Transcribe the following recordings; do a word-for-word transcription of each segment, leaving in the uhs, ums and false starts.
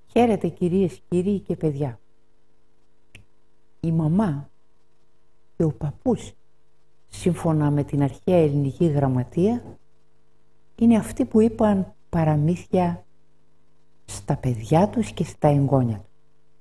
Χαίρετε κυρίες, κύριοι και παιδιά. Η μαμά και ο παππούς, σύμφωνα με την αρχαία ελληνική γραμματεία, είναι αυτοί που είπαν παραμύθια στα παιδιά τους και στα εγγόνια τους.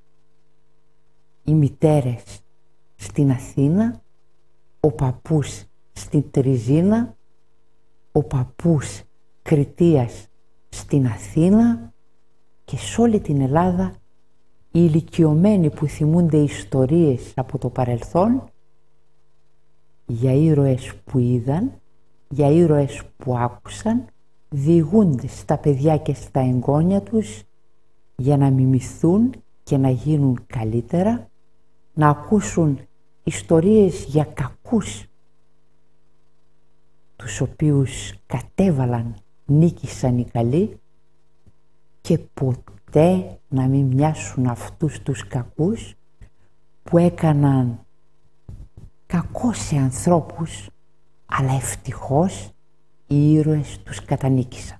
Οι μητέρες στην Αθήνα, ο παππούς στην Τριζίνα, ο παππούς Κριτίας στην Αθήνα και σε όλη την Ελλάδα οι ηλικιωμένοι που θυμούνται ιστορίες από το παρελθόν για ήρωες που είδαν, για ήρωες που άκουσαν, διηγούνται στα παιδιά και στα εγγόνια τους για να μιμηθούν και να γίνουν καλύτερα, να ακούσουν ιστορίες για κακούς τους οποίους κατέβαλαν, νίκησαν οι καλοί και ποτέ να μην μοιάσουν αυτούς τους κακούς που έκαναν κακό σε ανθρώπους, αλλά ευτυχώς οι ήρωες τους κατανίκησαν.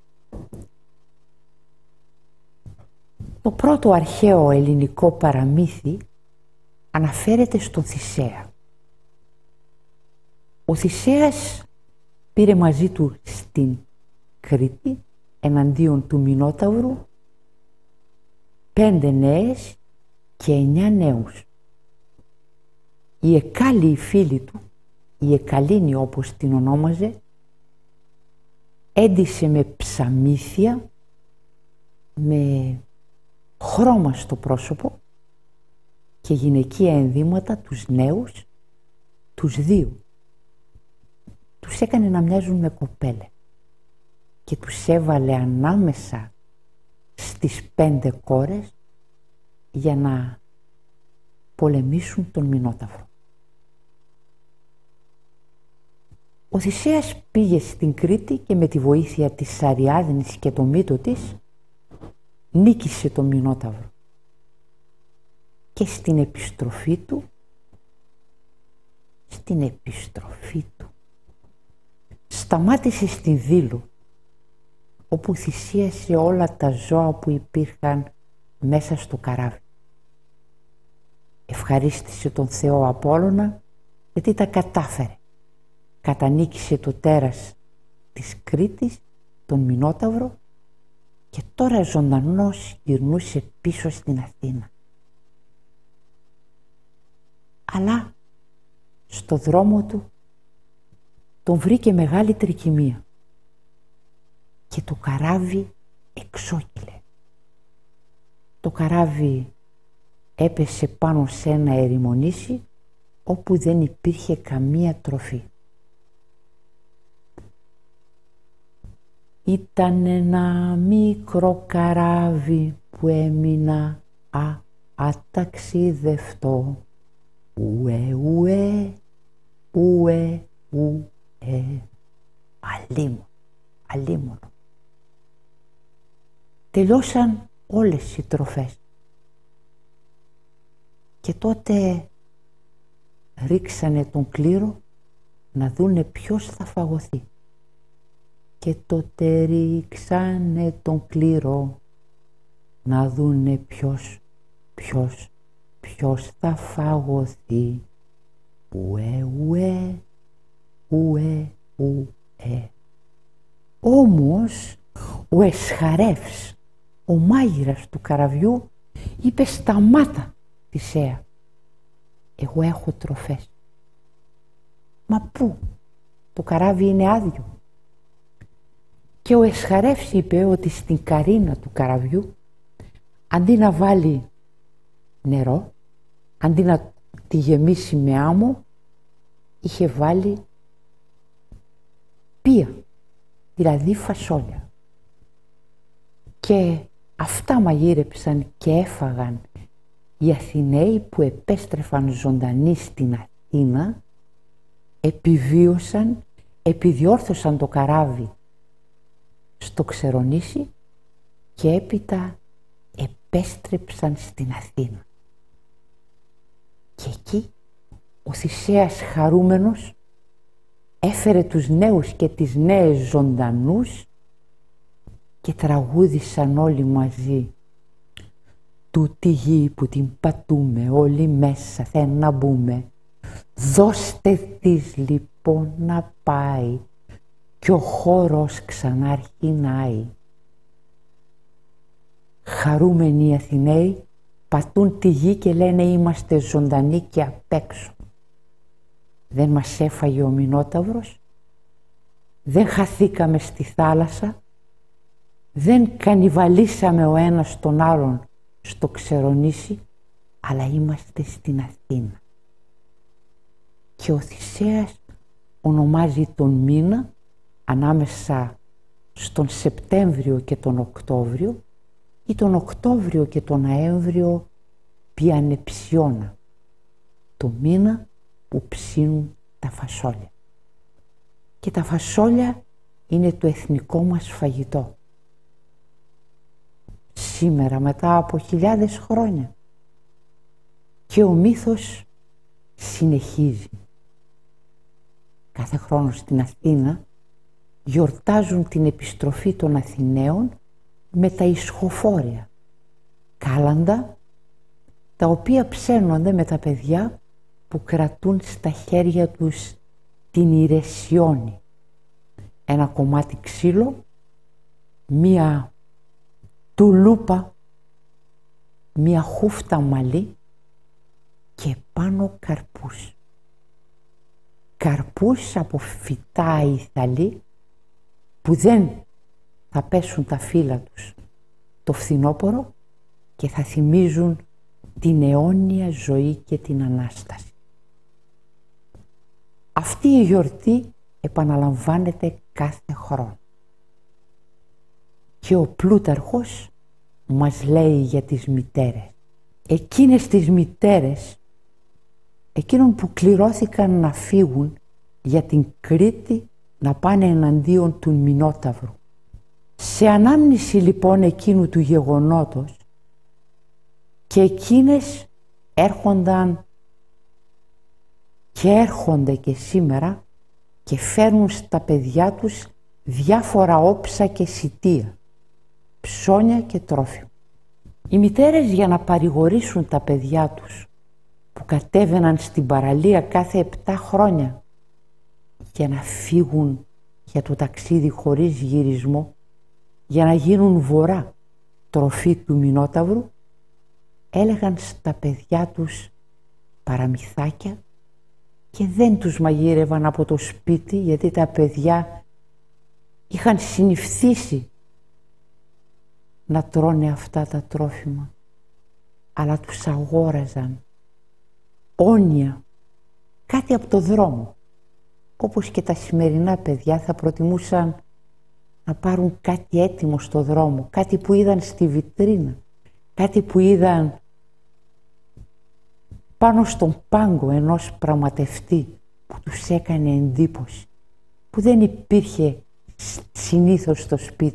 Το πρώτο αρχαίο ελληνικό παραμύθι αναφέρεται στον Θησέα. Ο Θησέας πήρε μαζί του στην Κρήτη εναντίον του Μινόταυρου πέντε νέες και εννιά νέους. Η Εκάλη, η φίλη του, η Εκαλήνη όπως την ονόμαζε, έντυσε με ψαμίθια, με χρώμα στο πρόσωπο και γυναικεία ενδύματα τους νέους, τους δύο. Τους έκανε να μοιάζουν με κοπέλες και τους έβαλε ανάμεσα στις πέντε κόρες για να πολεμήσουν τον Μινόταυρο. Ο Θησέας πήγε στην Κρήτη και με τη βοήθεια της Αριάδνης και το μύτο της νίκησε τον Μινόταυρο. Και στην επιστροφή του, στην επιστροφή του, σταμάτησε στη Δήλο, όπου θυσίασε όλα τα ζώα που υπήρχαν μέσα στο καράβι. Ευχαρίστησε τον Θεό Απόλλωνα γιατί τα κατάφερε. Κατανίκησε το τέρας της Κρήτης, τον Μινόταυρο, και τώρα ζωντανός γυρνούσε πίσω στην Αθήνα. Αλλά στο δρόμο του τον βρήκε μεγάλη τρικυμία και το καράβι εξόκυλε. Το καράβι έπεσε πάνω σε ένα ερημονήσι όπου δεν υπήρχε καμία τροφή. Ήταν ένα μικρό καράβι που έμεινα α, αταξιδευτό. Ουε, ουε, ουε, ουε. Αλίμονο, αλίμονο. Τελειώσαν όλες οι τροφές. Και τότε ρίξανε τον κλήρο να δούνε ποιος θα φαγωθεί. Και τότε ρίξανε τον κλήρο να δούνε ποιος, ποιος, ποιος θα φαγωθεί. Ουε, ουε, ουε, ουε. Όμως ο Εσχαρεύς, ο μάγειρας του καραβιού, είπε σταμάτα Θησέα, εγώ έχω τροφές. Μα πού, το καράβι είναι άδειο. Και ο Εσχαρεύς είπε ότι στην καρίνα του καραβιού, αντί να βάλει νερό, αντί να τη γεμίσει με άμμο, είχε βάλει πία, δηλαδή φασόλια. Και αυτά μαγείρεψαν και έφαγαν οι Αθηναίοι που επέστρεφαν ζωντανοί στην Αθήνα, επιβίωσαν, επιδιόρθωσαν το καράβι στο Ξερονήσι και έπειτα επέστρεψαν στην Αθήνα. Και εκεί ο Θησέας χαρούμενος έφερε τους νέους και τις νέες ζωντανούς και τραγούδησαν όλοι μαζί Τούτη γη που την πατούμε όλοι μέσα θέλ να μπούμε. Δώστε της λοιπόν να πάει κι ο χώρος ξαναρχινάει. Χαρούμενοι οι Αθηναίοι πατούν τη γη και λένε είμαστε ζωντανοί και απ' έξω. Δεν μας έφαγε ο Μινόταυρος, δεν χαθήκαμε στη θάλασσα, δεν κανιβαλίσαμε ο ένας τον άλλον στο Ξερονήσι, αλλά είμαστε στην Αθήνα. Και ο Θησέας ονομάζει τον μήνα ανάμεσα στον Σεπτέμβριο και τον Οκτώβριο ή τον Οκτώβριο και τον Νοέμβριο πιάνε ψιώνα, το μήνα που ψήνουν τα φασόλια. Και τα φασόλια είναι το εθνικό μας φαγητό. Σήμερα μετά από χιλιάδες χρόνια και ο μύθος συνεχίζει. Κάθε χρόνο στην Αθήνα γιορτάζουν την επιστροφή των Αθηναίων με τα ισχοφόρια, κάλαντα, τα οποία ψένονται με τα παιδιά που κρατούν στα χέρια τους την ηρεσιόνη. Ένα κομμάτι ξύλο, μία τουλούπα, μία χούφτα μαλλί και πάνω καρπούς. Καρπούς από φυτά ηθαλή που δεν θα πέσουν τα φύλλα τους το φθινόπωρο και θα θυμίζουν την αιώνια ζωή και την Ανάσταση. Αυτή η γιορτή επαναλαμβάνεται κάθε χρόνο. Και ο Πλούταρχος μας λέει για τις μητέρες. Εκείνες τις μητέρες, εκείνων που κληρώθηκαν να φύγουν για την Κρήτη να πάνε εναντίον του Μινόταυρου. Σε ανάμνηση λοιπόν εκείνου του γεγονότος και εκείνες έρχονταν και έρχονται και σήμερα και φέρνουν στα παιδιά τους διάφορα όψα και σιτεία, ψώνια και τρόφιμα. Οι μητέρες για να παρηγορήσουν τα παιδιά τους που κατέβαιναν στην παραλία κάθε επτά χρόνια για να φύγουν για το ταξίδι χωρίς γυρισμό, για να γίνουν βορρά τροφή του Μινόταυρου, έλεγαν στα παιδιά τους παραμυθάκια και δεν τους μαγείρευαν από το σπίτι, γιατί τα παιδιά είχαν συνηθίσει να τρώνε αυτά τα τρόφιμα, αλλά τους αγόραζαν όνια, κάτι από το δρόμο. Όπως και τα σημερινά παιδιά θα προτιμούσαν να πάρουν κάτι έτοιμο στο δρόμο, κάτι που είδαν στη βιτρίνα, κάτι που είδαν πάνω στον πάγκο ενός πραγματευτή που τους έκανε εντύπωση, που δεν υπήρχε συνήθως στο σπίτι.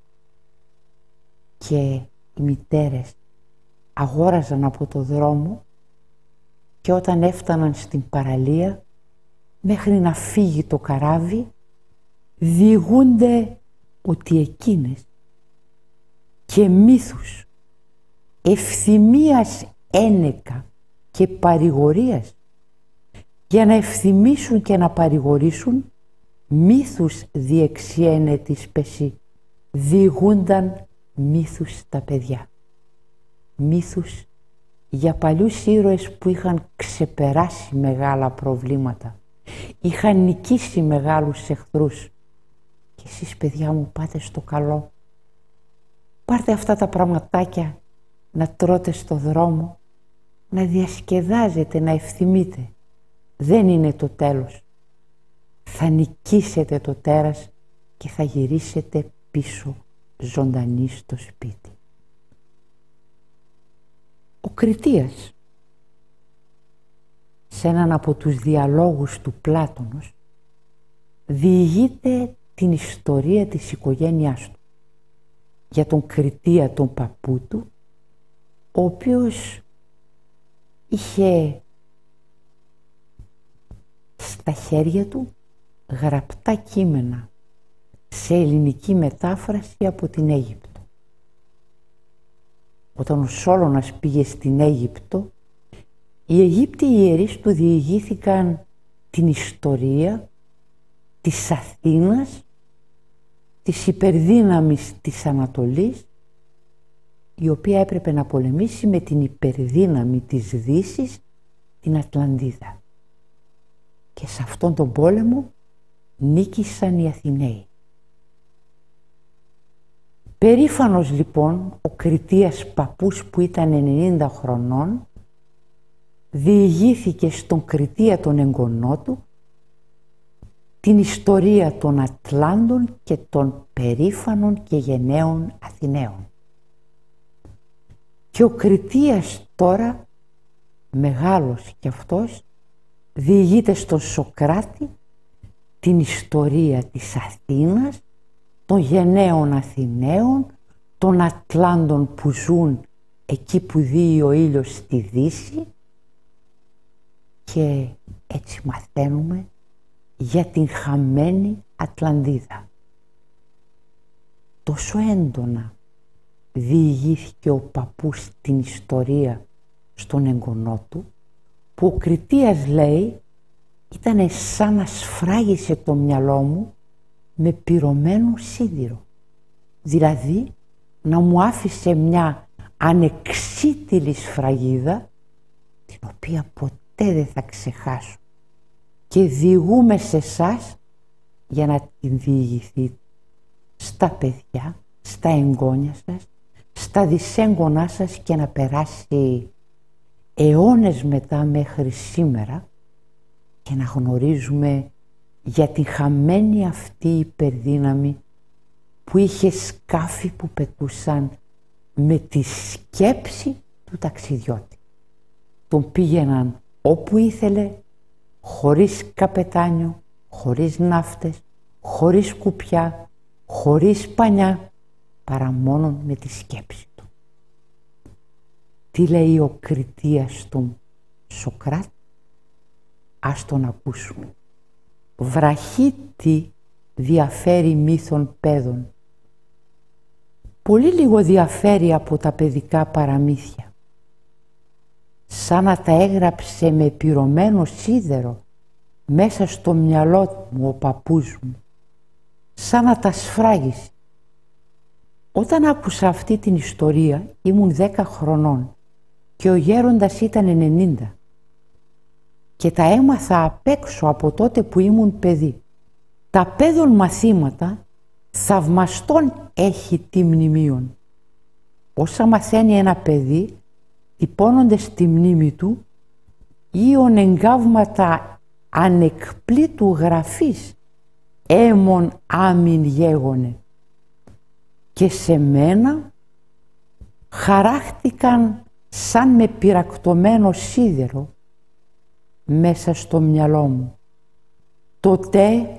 Και οι μητέρες αγόραζαν από το δρόμο και όταν έφταναν στην παραλία, μέχρι να φύγει το καράβι, διηγούνται ότι εκείνες και μύθους ευθυμίας ένεκα και παρηγορίας, για να ευθυμίσουν και να παρηγορήσουν, μύθους διεξιένε της πεσί, διηγούνταν μύθους στα παιδιά. Μύθους για παλιούς ήρωες που είχαν ξεπεράσει μεγάλα προβλήματα, είχαν νικήσει μεγάλους εχθρούς. Και εσείς παιδιά μου πάτε στο καλό, πάρτε αυτά τα πραγματάκια να τρώτε στο δρόμο, να διασκεδάζετε, να ευθυμείτε. Δεν είναι το τέλος. Θα νικήσετε το τέρας και θα γυρίσετε πίσω ζωντανοί στο σπίτι. Ο Κριτίας, σε έναν από τους διαλόγους του Πλάτωνος, διηγείται την ιστορία της οικογένειάς του για τον Κριτία τον παππού του, ο οποίος είχε στα χέρια του γραπτά κείμενα σε ελληνική μετάφραση από την Αίγυπτο. όταν ο Σόλωνας πήγε στην Αίγυπτο, οι Αιγύπτιοι ιερείς του διηγήθηκαν την ιστορία της Αθήνας, της υπερδύναμης της Ανατολής, η οποία έπρεπε να πολεμήσει με την υπερδύναμη της Δύσης, την Ατλαντίδα. Και σε αυτόν τον πόλεμο νίκησαν οι Αθηναίοι. Περήφανος λοιπόν ο Κριτίας παππούς που ήταν ενενήντα χρονών, διηγήθηκε στον Κριτία τον εγγονό του την ιστορία των Ατλάντων και των περήφανων και γενναίων Αθηναίων. Και ο Κριτίας τώρα, μεγάλος κι αυτός, διηγείται στον Σωκράτη την ιστορία της Αθήνας, των γενναίων Αθηναίων, των Ατλάντων που ζουν εκεί που δει ο ήλιος στη Δύση, και έτσι μαθαίνουμε για την χαμένη Ατλαντίδα. Τόσο έντονα διηγήθηκε ο παππούς την ιστορία στον εγγονό του, που ο Κριτίας λέει ήταν σαν να σφράγισε το μυαλό μου με πυρωμένο σίδηρο. Δηλαδή να μου άφησε μια ανεξίτηλη σφραγίδα, την οποία ποτέ δεν θα ξεχάσω, και διηγούμε σε εσάς για να την διηγηθείτε στα παιδιά, στα εγγόνια σας, στα δυσέγγονά σας, και να περάσει αιώνες μετά μέχρι σήμερα και να γνωρίζουμε για τη χαμένη αυτή υπερδύναμη που είχε σκάφη που πετούσαν με τη σκέψη του ταξιδιώτη. Τον πήγαιναν όπου ήθελε, χωρίς καπετάνιο, χωρίς ναύτες, χωρίς κουπιά, χωρίς πανιά, παρά μόνο με τη σκέψη του. Τι λέει ο Κριτίας στον Σωκράτη? Ας τον ακούσουμε. Βραχίτη διαφέρει μύθων παιδών. Πολύ λίγο διαφέρει από τα παιδικά παραμύθια. Σαν να τα έγραψε με πυρωμένο σίδερο μέσα στο μυαλό μου ο παππούς μου. Σαν να τα σφράγισε. Όταν άκουσα αυτή την ιστορία ήμουν δέκα χρονών και ο γέροντας ήταν ενενήντα. Και τα έμαθα απ' έξω από τότε που ήμουν παιδί. Τα παιδών μαθήματα θαυμαστόν έχει τι μνημείων. Όσα μαθαίνει ένα παιδί τυπώνονται στη μνήμη του ίον εγκάβματα ανεκπλήτου γραφής έμον άμην γέγονε. Και σε μένα χαράχτηκαν σαν με πυρακτωμένο σίδερο μέσα στο μυαλό μου. Τότε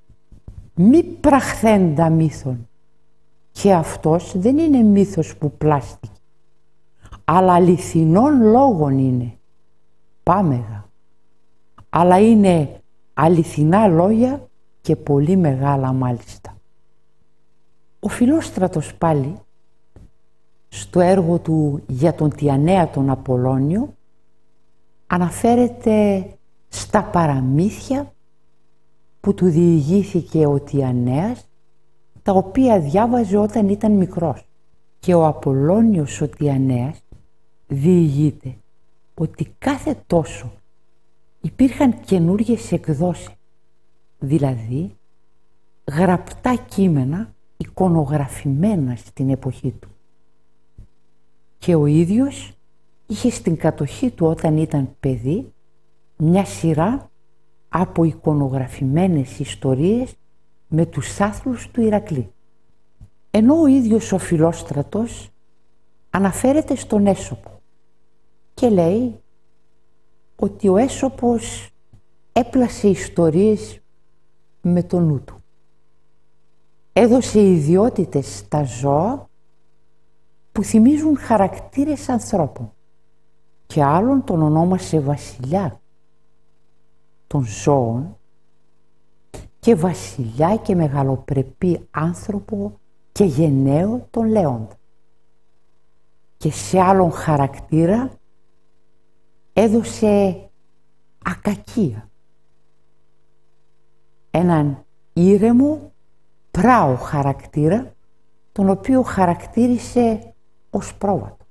μη πραχθέντα μύθον. Και αυτός δεν είναι μύθος που πλάστηκε, αλλά αληθινών λόγων είναι. Πάμεγα. Αλλά είναι αληθινά λόγια και πολύ μεγάλα μάλιστα. Ο Φιλόστρατος πάλι, στο έργο του για τον Τιανέα τον Απολώνιο, αναφέρεται στα παραμύθια που του διηγήθηκε ο Τιανέας, τα οποία διάβαζε όταν ήταν μικρός. Και ο Απολώνιος ο Τιανέας διηγείται ότι κάθε τόσο υπήρχαν καινούργιες εκδόσεις, δηλαδή γραπτά κείμενα εικονογραφημένα στην εποχή του. Και ο ίδιος είχε στην κατοχή του όταν ήταν παιδί μια σειρά από εικονογραφημένες ιστορίες με τους άθλους του Ηρακλή. Ενώ ο ίδιος ο Φιλόστρατος αναφέρεται στον Αίσοπο και λέει ότι ο Αίσοπος έπλασε ιστορίες με το νου του. Έδωσε ιδιότητες στα ζώα που θυμίζουν χαρακτήρες ανθρώπων και άλλον τον ονόμασε βασιλιά των ζώων και βασιλιά και μεγαλοπρεπή άνθρωπο και γενναίο τον Λέοντα. και σε άλλον χαρακτήρα έδωσε ακακία. Έναν ήρεμο, πράο χαρακτήρα, τον οποίο χαρακτήρισε ως πρόβατο.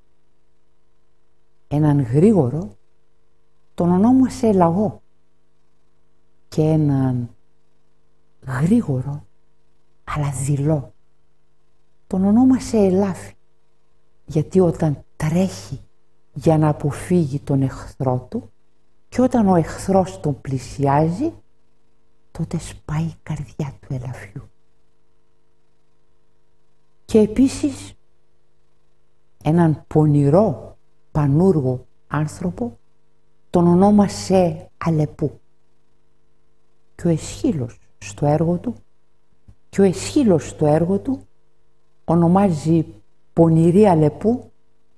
Έναν γρήγορο τον ονόμασε λαγό και έναν γρήγορο αλλά δειλό τον ονόμασε ελάφι, γιατί όταν τρέχει για να αποφύγει τον εχθρό του και όταν ο εχθρός τον πλησιάζει, τότε σπάει η καρδιά του ελαφιού. Και επίσης έναν πονηρό πανούργο άνθρωπο τον ονόμασε Αλεπού. Και ο Εσχύλος στο έργο του και ο Εσχύλος στο έργο του ονομάζει πονηρή Αλεπού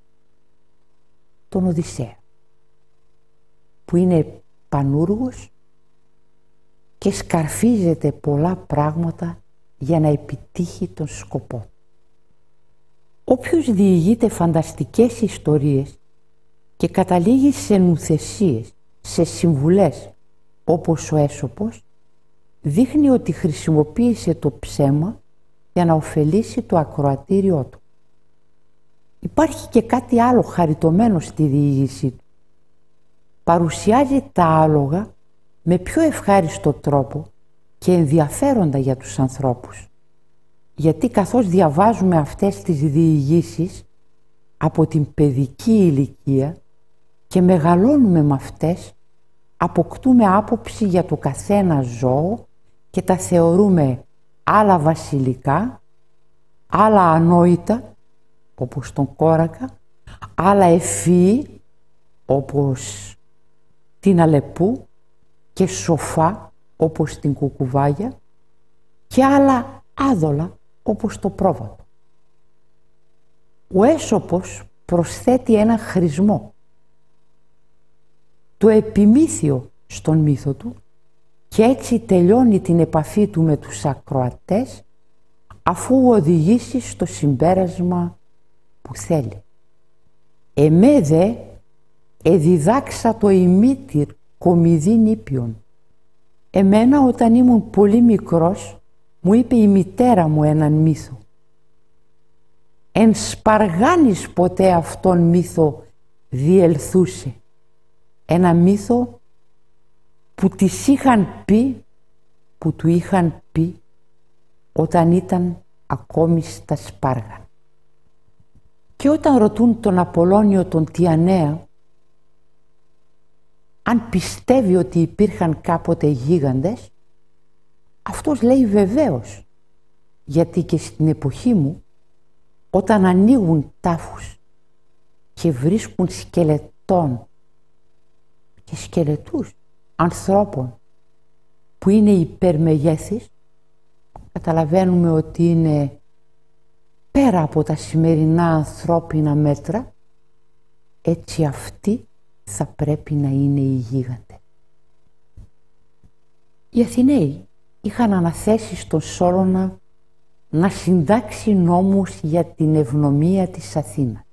τον Οδυσσέα, που είναι πανούργος και σκαρφίζεται πολλά πράγματα για να επιτύχει τον σκοπό. Όποιος διηγείται φανταστικές ιστορίες και καταλήγει σε νουθεσίες, σε συμβουλές όπως ο Έσωπος, δείχνει ότι χρησιμοποίησε το ψέμα για να ωφελήσει το ακροατήριό του. Υπάρχει και κάτι άλλο χαριτωμένο στη διήγησή του. Παρουσιάζει τα άλογα με πιο ευχάριστο τρόπο και ενδιαφέροντα για τους ανθρώπους. Γιατί καθώς διαβάζουμε αυτές τις διηγήσεις από την παιδική ηλικία και μεγαλώνουμε με αυτές, αποκτούμε άποψη για το καθένα ζώο και τα θεωρούμε άλλα βασιλικά, άλλα ανόητα, όπως τον κόρακα, άλλα ευφυή, όπως την Αλεπού, και σοφά, όπως την κουκουβάγια, και άλλα άδολα, όπως το πρόβατο. Ο Έσωπος προσθέτει ένα χρησμό, το επιμύθιο στον μύθο του, και έτσι τελειώνει την επαφή του με τους ακροατές, αφού οδηγήσει στο συμπέρασμα που θέλει. «Εμέ δε εδιδάξα το ημίτηρ κομιδήν ήπιον». Εμένα όταν ήμουν πολύ μικρός μου είπε η μητέρα μου έναν μύθο. «Εν σπαργάνης ποτέ αυτόν μύθο διελθούσε». Ένα μύθο που της είχαν πει, που του είχαν πει όταν ήταν ακόμη στα σπάργα. Και όταν ρωτούν τον Απολώνιο τον Τιανέα αν πιστεύει ότι υπήρχαν κάποτε γίγαντες, αυτός λέει βεβαίως, γιατί και στην εποχή μου, όταν ανοίγουν τάφους και βρίσκουν σκελετών και σκελετούς ανθρώπων που είναι υπερμεγέθης, καταλαβαίνουμε ότι είναι πέρα από τα σημερινά ανθρώπινα μέτρα, έτσι αυτοί θα πρέπει να είναι οι γίγαντες. Οι Αθηναίοι είχαν αναθέσει στον Σόλωνα να συντάξει νόμους για την ευνομία της Αθήνας.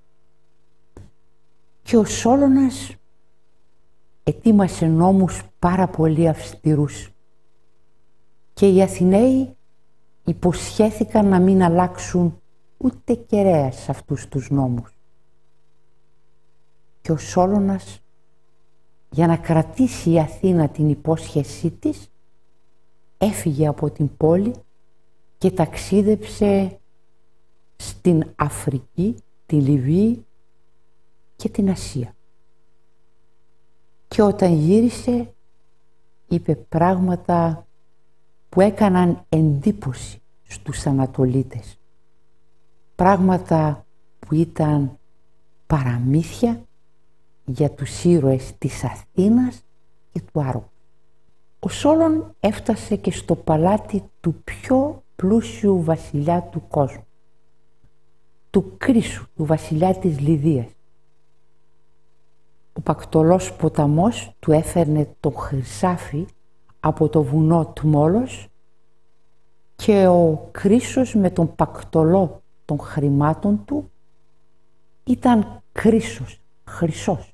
Και ο Σόλωνας ετοίμασε νόμους πάρα πολύ αυστηρούς και οι Αθηναίοι υποσχέθηκαν να μην αλλάξουν ούτε κεραία σε αυτούς τους νόμους. Και ο Σόλωνας, για να κρατήσει η Αθήνα την υπόσχεσή της, έφυγε από την πόλη και ταξίδεψε στην Αφρική, τη Λιβύη και την Ασία. Και όταν γύρισε είπε πράγματα που έκαναν εντύπωση στους Ανατολίτες. Πράγματα που ήταν παραμύθια για τους ήρωες της Αθήνας και του Άργου. Ο Σόλων έφτασε και στο παλάτι του πιο πλούσιου βασιλιά του κόσμου, του Κρίσου, του βασιλιά της Λιδίας. Ο Πακτολός ποταμός του έφερνε το χρυσάφι από το βουνό Τμόλος και ο Κρίσος με τον Πακτολό των χρημάτων του ήταν κρίσος, χρυσός.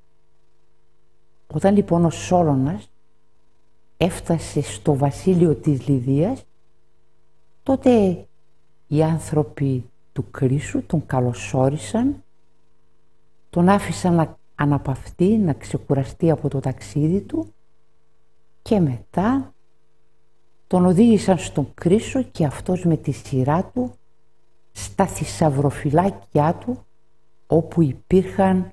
Όταν λοιπόν ο Σόλωνας έφτασε στο βασίλειο της Λιδίας, τότε οι άνθρωποι του Κρίσου τον καλωσόρισαν, τον άφησαν να αναπαυτεί, να ξεκουραστεί από το ταξίδι του και μετά τον οδήγησαν στον Κρίσο και αυτός με τη σειρά του στα θησαυροφυλάκια του, όπου υπήρχαν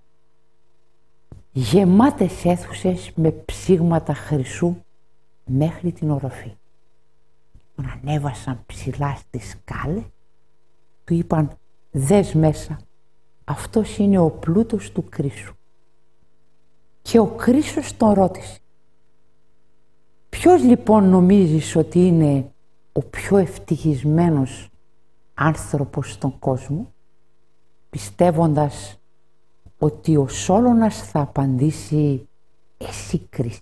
γεμάτες αίθουσες με ψήγματα χρυσού μέχρι την οροφή. Τον ανέβασαν ψηλά στις σκάλες, του είπαν «Δες μέσα, αυτός είναι ο πλούτος του Κρίσου». Και ο Κρίσος τον ρώτησε «Ποιος λοιπόν νομίζεις ότι είναι ο πιο ευτυχισμένος άνθρωπος στον κόσμο?» Πιστεύοντας ότι ο Σόλωνας θα απαντήσει «Εσύ Κρίσου».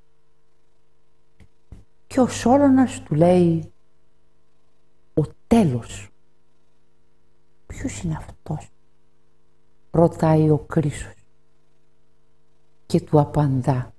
Και ο Σόλωνας του λέει «Ο τέλος». «Ποιος είναι αυτός?» ρωτάει ο Κρίσος και του απαντά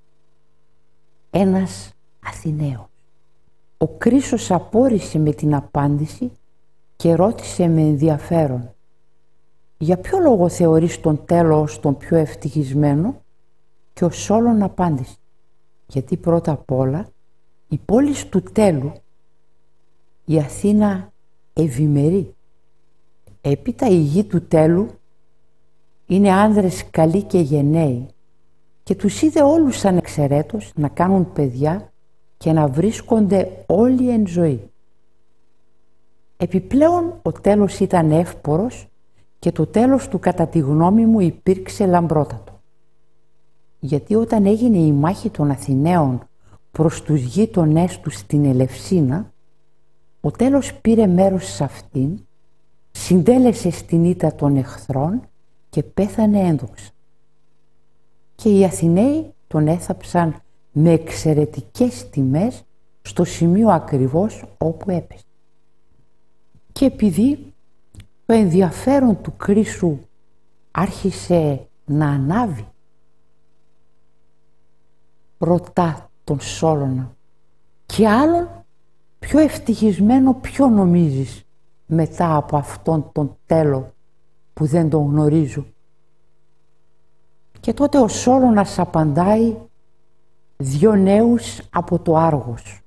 «Ένας Αθηναίος». Ο Κρίσος απόρρισε με την απάντηση και ρώτησε με ενδιαφέρον «Για ποιο λόγο θεωρείς τον τέλος τον πιο ευτυχισμένο?» Και ο Σόλων απάντησε «Γιατί πρώτα απ' όλα η πόλη του τέλου, η Αθήνα, ευημερεί. Έπειτα η γη του τέλου είναι άνδρες καλοί και γενναίοι και τους είδε όλους ανεξαιρέτως να κάνουν παιδιά και να βρίσκονται όλοι εν ζωή. Επιπλέον ο τέλος ήταν εύπορος και το τέλος του κατά τη γνώμη μου υπήρξε λαμπρότατο. Γιατί όταν έγινε η μάχη των Αθηναίων προς τους γείτονές τους στην Ελευσίνα, ο τέλος πήρε μέρος σε αυτήν, συντέλεσε στην ήττα των εχθρών και πέθανε ένδοξα. Και οι Αθηναίοι τον έθαψαν με εξαιρετικές τιμές στο σημείο ακριβώς όπου έπεσε. Και επειδή το ενδιαφέρον του Κρίσου άρχισε να ανάβει, ρωτά τον Σόλωνα «Και άλλον πιο ευτυχισμένο ποιο νομίζεις μετά από αυτόν τον τέλο που δεν τον γνωρίζω?» Και τότε ο Σόλωνας απαντάει «Δυο νέους από το Άργος,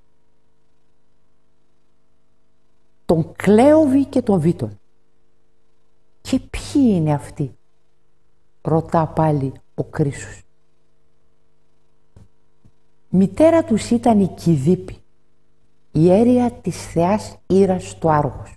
τον Κλέοβη και τον Βίτον». «Και ποιοι είναι αυτοί?» ρωτά πάλι ο Κρίσος. Μητέρα τους ήταν η Κιδίπη, η αίρια της θεάς Ήρας στο Άργος.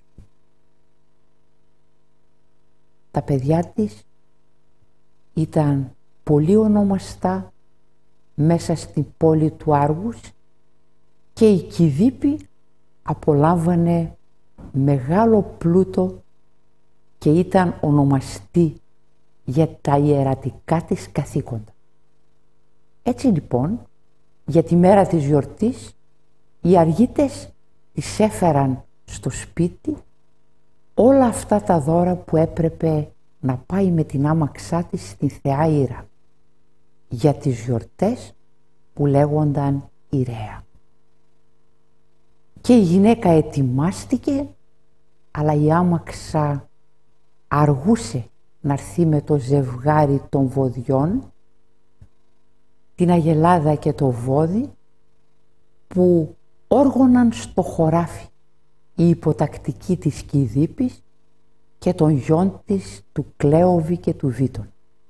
Τα παιδιά της ήταν πολύ ονομαστά μέσα στην πόλη του Άργους και η Κιδίπη απολάμβανε μεγάλο πλούτο και ήταν ονομαστή για τα ιερατικά της καθήκοντα. Έτσι λοιπόν, για τη μέρα της γιορτής, οι αργίτες της έφεραν στο σπίτι όλα αυτά τα δώρα που έπρεπε να πάει με την άμαξά της στην θεά Ήρα για τις γιορτές που λέγονταν Ηραία. Και η γυναίκα ετοιμάστηκε, αλλά η άμαξα αργούσε να έρθει με το ζευγάρι των βοδιών, την αγελάδα και το βόδι που όργωναν στο χωράφι η υποτακτική της Κιδίπης και των γιών της του Κλέοβη και του Βίτων.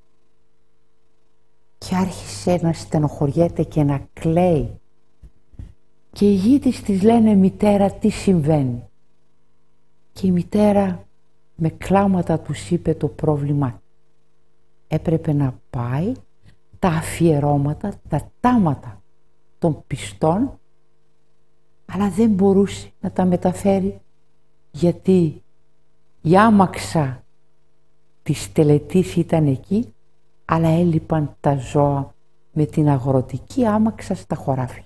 Και άρχισε να στενοχωριέται και να κλαίει και οι γη της της λένε «Μητέρα, τι συμβαίνει?» Και η μητέρα με κλάματα τους είπε το πρόβλημά. Έπρεπε να πάει τα αφιερώματα, τα τάματα των πιστών, αλλά δεν μπορούσε να τα μεταφέρει γιατί η άμαξα της τελετής ήταν εκεί, αλλά έλειπαν τα ζώα με την αγροτική άμαξα στα χωράφια.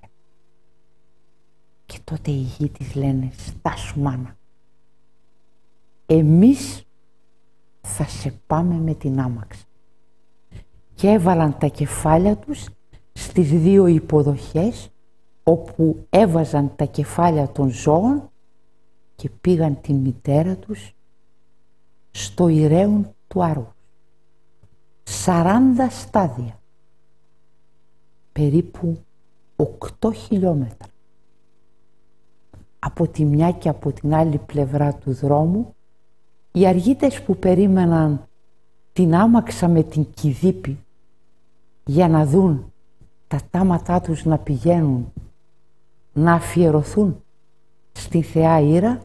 Και τότε οι γη της λένε «Στάσου μάνα, εμείς θα σε πάμε με την άμαξα. Και έβαλαν τα κεφάλια τους στις δύο υποδοχές όπου έβαζαν τα κεφάλια των ζώων και πήγαν την μητέρα τους στο Ιρέον του Άργους. Σαράντα στάδια, περίπου οκτώ χιλιόμετρα. Από τη μια και από την άλλη πλευρά του δρόμου, οι αργίτες που περίμεναν την άμαξα με την κηδίπη για να δουν τα τάματά τους να πηγαίνουν, να αφιερωθούν στη Θεά Ήρα,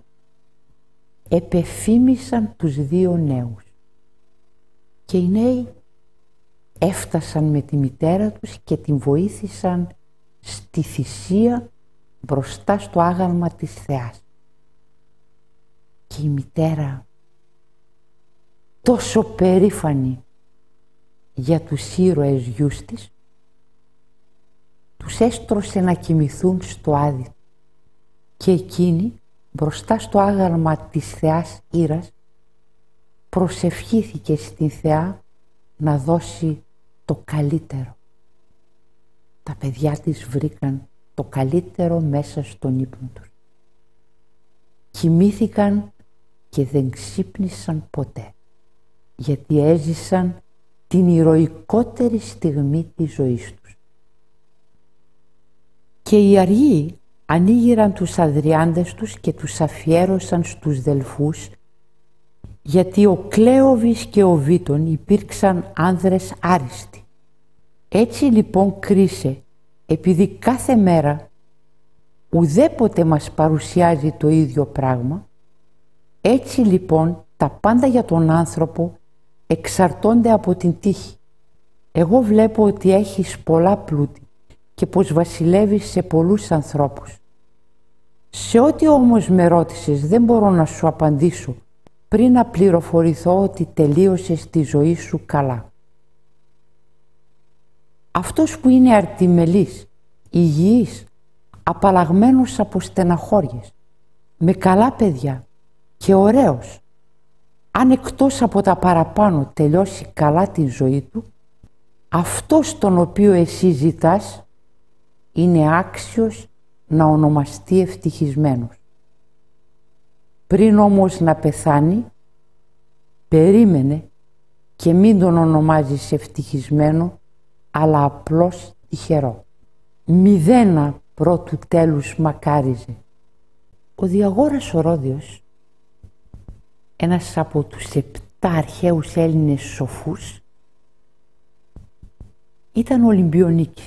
επεφήμισαν τους δύο νέους. Και οι νέοι έφτασαν με τη μητέρα τους και την βοήθησαν στη θυσία μπροστά στο άγαλμα της Θεάς. Και η μητέρα, τόσο περήφανη για τους ήρωες γιους της, τους έστρωσε να κοιμηθούν στο άδειο και εκείνη μπροστά στο άγαλμα της Θεάς Ήρας προσευχήθηκε στην Θεά να δώσει το καλύτερο. Τα παιδιά της βρήκαν το καλύτερο μέσα στον ύπνο τους. Κοιμήθηκαν και δεν ξύπνησαν ποτέ, γιατί έζησαν την ηρωικότερη στιγμή της ζωής τους. Και οι αργοί ανοίγηραν τους αδριάντες τους και τους αφιέρωσαν στους Δελφούς, γιατί ο Κλέοβης και ο Βίτων υπήρξαν άνδρες άριστοι. Έτσι λοιπόν κρίσε, επειδή κάθε μέρα ουδέποτε μας παρουσιάζει το ίδιο πράγμα, έτσι λοιπόν τα πάντα για τον άνθρωπο εξαρτώνται από την τύχη. Εγώ βλέπω ότι έχεις πολλά πλούτη και πως βασιλεύεις σε πολλούς ανθρώπους. Σε ό,τι όμως με ρώτησες δεν μπορώ να σου απαντήσω πριν να πληροφορηθώ ότι τελείωσες τη ζωή σου καλά. Αυτός που είναι αρτιμελής, υγιής, απαλλαγμένος από στεναχώριες, με καλά παιδιά και ωραίος, αν εκτός από τα παραπάνω τελειώσει καλά τη ζωή του, αυτός τον οποίο εσύ ζητάς είναι άξιος να ονομαστεί ευτυχισμένος. Πριν όμως να πεθάνει, περίμενε και μην τον ονομάζεις ευτυχισμένο, αλλά απλώς τυχερό. Μηδένα πρώτου τέλους μακάριζε. Ο Διαγόρας ο Ρόδιος, ένας από τους επτά αρχαίους Έλληνες σοφούς, ήταν Ολυμπιονίκης.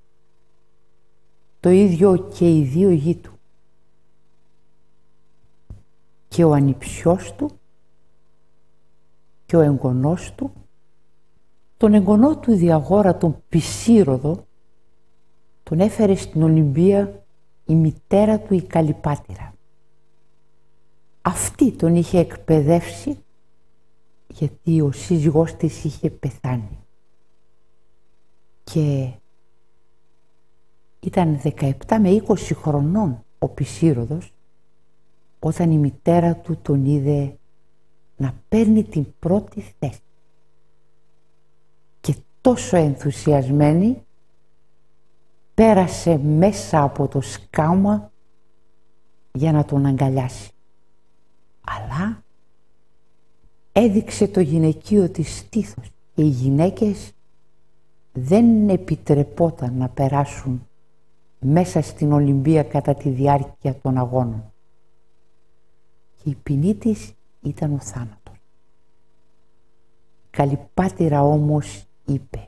Το ίδιο και οι δύο γη του. Και ο ανιψιός του και ο εγγονός του, τον εγγονό του Διαγόρα, τον Πισήροδο, τον έφερε στην Ολυμπία η μητέρα του η Καλυπάτηρα. Αυτή τον είχε εκπαιδεύσει γιατί ο σύζυγός της είχε πεθάνει. Και ήταν δεκαεπτά με είκοσι χρονών ο Πισήροδος όταν η μητέρα του τον είδε να παίρνει την πρώτη θέση. Και τόσο ενθουσιασμένη πέρασε μέσα από το σκάμα για να τον αγκαλιάσει. Αλλά έδειξε το γυναικείο της στήθος και οι γυναίκες δεν επιτρεπόταν να περάσουν μέσα στην Ολυμπία κατά τη διάρκεια των αγώνων. Και η ποινή της ήταν ο θάνατος. Η Καλυπάτηρα όμως είπε: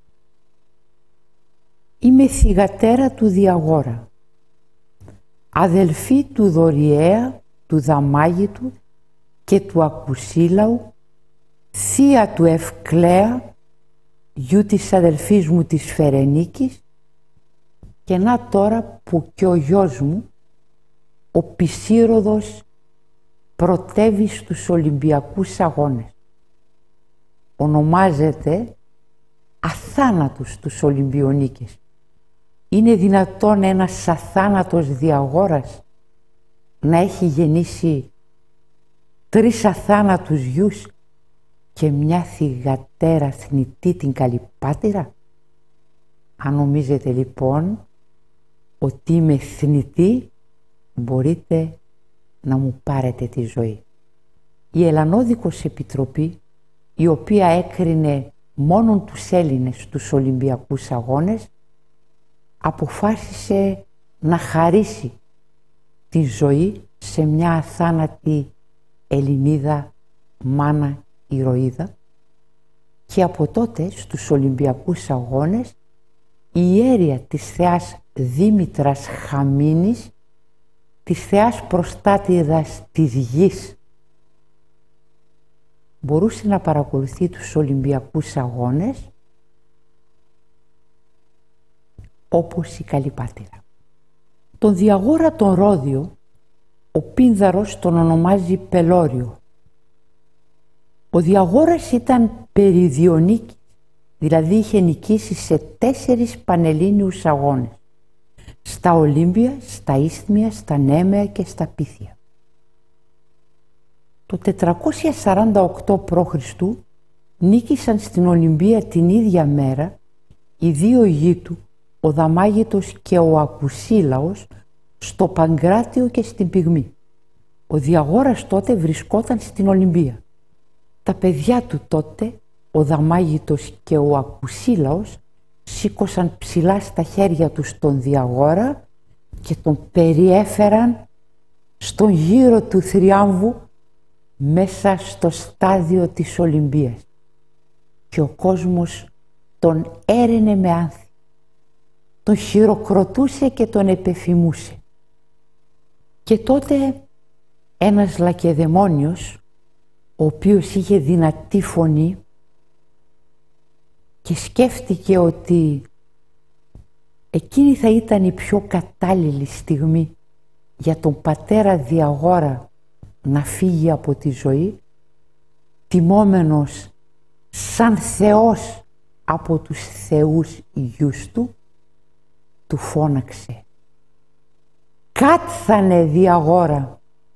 «Είμαι θυγατέρα του Διαγόρα, αδελφή του Δωριέα, του Δαμάγητου και του Ακουσίλαου, θεία του Ευκλέα, γιου της αδελφής μου της Φερενίκης, και να τώρα που και ο γιος μου, ο Πισήροδος, πρωτεύει στους Ολυμπιακούς Αγώνες. Ονομάζεται αθάνατος τους Ολυμπιονίκες. Είναι δυνατόν ένας αθάνατος Διαγόρας να έχει γεννήσει τρεις αθάνατους γιους και μια θυγατέρα θνητή την Καλυπάτηρα? Αν νομίζετε λοιπόν ότι είμαι θνητή, μπορείτε να μου πάρετε τη ζωή. Η Ελλανόδικος Επιτροπή, η οποία έκρινε μόνον τους Έλληνες τους Ολυμπιακούς Αγώνες, αποφάσισε να χαρίσει τη ζωή σε μια αθάνατη Ελληνίδα μάνα ηρωίδα, και από τότε στους Ολυμπιακούς Αγώνες η ιέρεια της θεάς Δήμητρας Χαμήνης, της θεάς προστάτηδας της γης, μπορούσε να παρακολουθεί τους Ολυμπιακούς Αγώνες όπως η Καλυπάτηρα. Τον Διαγόρα τον Ρόδιο ο Πίνδαρος τον ονομάζει Πελώριο. Ο Διαγόρας ήταν περιδιονίκης, δηλαδή είχε νικήσει σε τέσσερις πανελλήνιους αγώνες, στα Ολύμπια, στα Ίσθμια, στα Νέμεα και στα Πίθια. Το τετρακόσια σαράντα οκτώ π.Χ. νίκησαν στην Ολυμπία την ίδια μέρα οι δύο γη του, ο Δαμάγητος και ο Ακουσίλαος, στο Παγκράτιο και στην Πυγμή. Ο Διαγόρας τότε βρισκόταν στην Ολυμπία. Τα παιδιά του τότε, ο Δαμάγητος και ο Ακουσίλαος, σήκωσαν ψηλά στα χέρια τους τον Διαγόρα και τον περιέφεραν στον γύρο του θριάμβου μέσα στο στάδιο της Ολυμπίας. Και ο κόσμος τον έρενε με άνθη, τον χειροκροτούσε και τον επεφημούσε. Και τότε ένας Λακεδαιμόνιος, ο οποίος είχε δυνατή φωνή και σκέφτηκε ότι εκείνη θα ήταν η πιο κατάλληλη στιγμή για τον πατέρα Διαγόρα να φύγει από τη ζωή, τιμόμενος σαν Θεός από τους θεούς γιους του, του φώναξε: «Κάτθανε, Διαγόρα!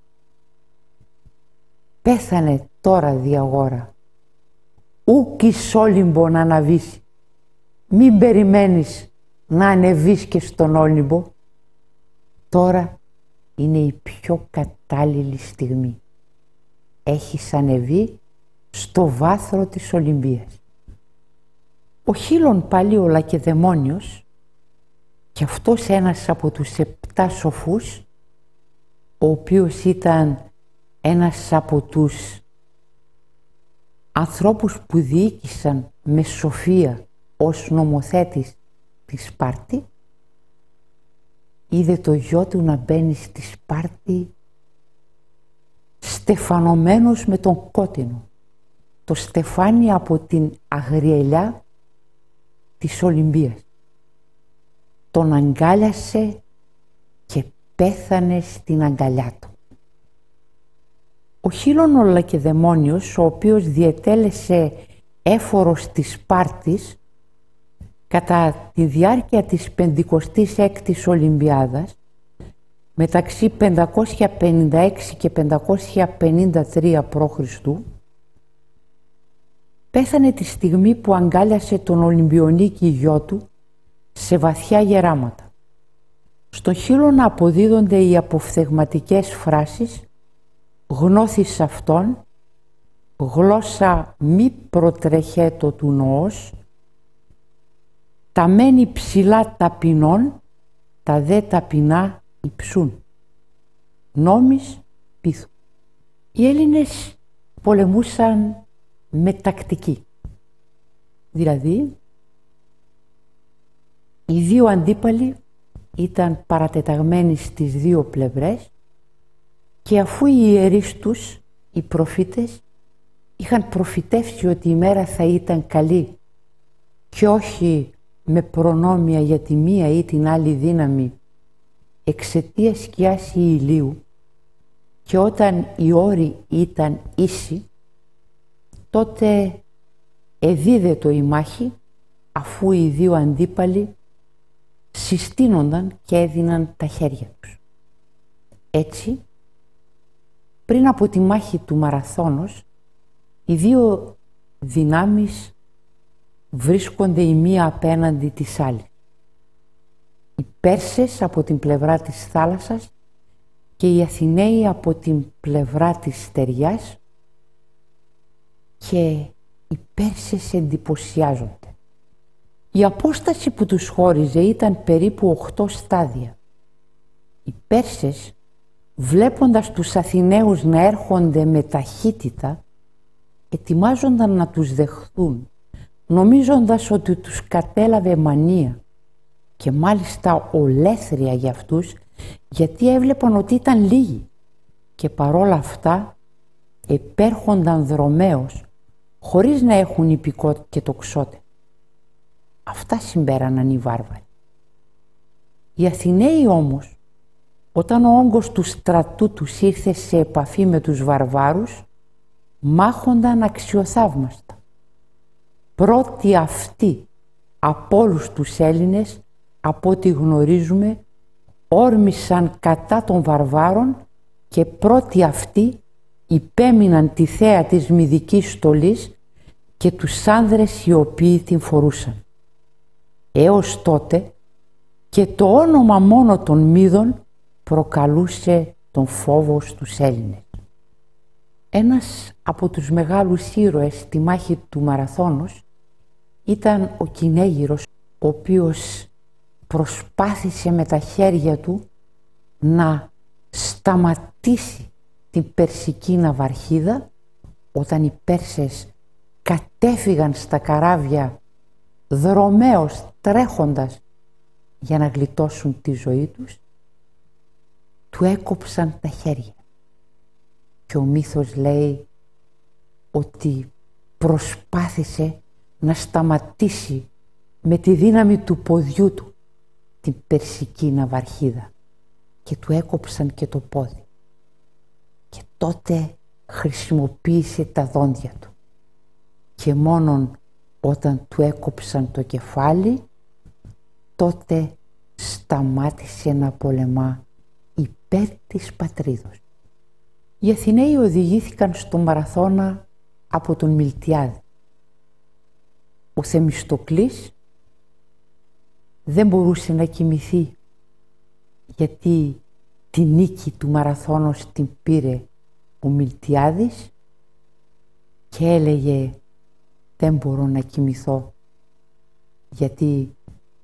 Πέθανε τώρα, Διαγόρα! Ούκ εις Όλυμπο να αναβείς. Μην περιμένεις να ανεβείς και στον Όλυμπο. Τώρα είναι η πιο κατάλληλη στιγμή. Έχεις ανεβεί στο βάθρο της Ολυμπίας». Ο Χίλων πάλι ο Λακεδαιμόνιος, και αυτός ένας από τους επτά σοφούς, ο οποίος ήταν ένας από τους ανθρώπους που διοίκησαν με σοφία ως νομοθέτης τη Σπάρτη, είδε το γιο του να μπαίνει στη Σπάρτη στεφανωμένος με τον κότεινο, το στεφάνι από την αγριελιά της Ολυμπίας. Τον αγκάλιασε και πέθανε στην αγκαλιά του. Ο Χίλων ο Λακεδαιμόνιος, ο οποίος διετέλεσε έφορος της Σπάρτης κατά τη διάρκεια της πενηκοστής έκτης Ολυμπιάδας, μεταξύ πεντακόσια πενήντα έξι και πεντακόσια πενήντα τρία π.Χ., πέθανε τη στιγμή που αγκάλιασε τον Ολυμπιονίκη γιο του σε βαθιά γεράματα. Στον Χίλωνα αποδίδονται οι αποφθεγματικές φράσεις «γνώθης αυτόν», «γλώσσα μη προτρεχέτο του νοός», «τα μένει ψηλά ταπεινών, τα δε ταπεινά υψούν», «νόμις πείθου». Οι Έλληνες πολεμούσαν με τακτική. Δηλαδή, οι δύο αντίπαλοι ήταν παρατεταγμένοι στις δύο πλευρές και αφού οι ιερείς τους, οι προφήτες, είχαν προφητεύσει ότι η μέρα θα ήταν καλή και όχι με προνόμια για τη μία ή την άλλη δύναμη εξαιτίας σκιάς ή ηλίου, και όταν οι όροι ήταν ίσοι, τότε εδίδετο η μάχη, αφού οι δύο αντίπαλοι συστήνονταν και έδιναν τα χέρια τους. Έτσι, πριν από τη μάχη του Μαραθώνος, οι δύο δυνάμεις βρίσκονται η μία απέναντι της άλλης. Οι Πέρσες από την πλευρά της θάλασσας και οι Αθηναίοι από την πλευρά της στεριάς, και οι Πέρσες εντυπωσιάζονται. Η απόσταση που τους χώριζε ήταν περίπου οχτώ στάδια. Οι Πέρσες, βλέποντας τους Αθηναίους να έρχονται με ταχύτητα, ετοιμάζονταν να τους δεχθούν, νομίζοντας ότι τους κατέλαβε μανία, και μάλιστα ολέθρια για αυτούς, γιατί έβλεπαν ότι ήταν λίγοι, και παρόλα αυτά επέρχονταν δρομέως, χωρίς να έχουν υπηκό και τοξότε. Αυτά συμπέραναν οι βάρβαροι. Οι Αθηναίοι όμως, όταν ο όγκος του στρατού τους ήρθε σε επαφή με τους βαρβάρους, μάχονταν αξιοθαύμαστα. Πρώτοι αυτοί από όλους τους Έλληνες, από ό,τι γνωρίζουμε, όρμησαν κατά των βαρβάρων, και πρώτοι αυτοί υπέμειναν τη θέα της μυδικής στολής και τους άνδρες οι οποίοι την φορούσαν. Έως τότε και το όνομα μόνο των Μύδων προκαλούσε τον φόβο στους Έλληνες. Ένας από τους μεγάλους ήρωες στη μάχη του Μαραθώνος ήταν ο Κυνέγυρος, ο οποίος προσπάθησε με τα χέρια του να σταματήσει την Περσική ναυαρχίδα όταν οι Πέρσες κατέφυγαν στα καράβια δρομέως τρέχοντας για να γλιτώσουν τη ζωή τους. Του έκοψαν τα χέρια και ο μύθος λέει ότι προσπάθησε να σταματήσει με τη δύναμη του ποδιού του την Περσική ναυαρχίδα και του έκοψαν και το πόδι, και τότε χρησιμοποίησε τα δόντια του, και μόνον όταν του έκοψαν το κεφάλι, τότε σταμάτησε να πολεμά υπέρ της πατρίδος. Οι Αθηναίοι οδηγήθηκαν στο Μαραθώνα από τον Μιλτιάδη. Ο Θεμιστοκλής δεν μπορούσε να κοιμηθεί, γιατί τη νίκη του Μαραθώνος την πήρε ο Μιλτιάδης, και έλεγε δεν μπορώ να κοιμηθώ, γιατί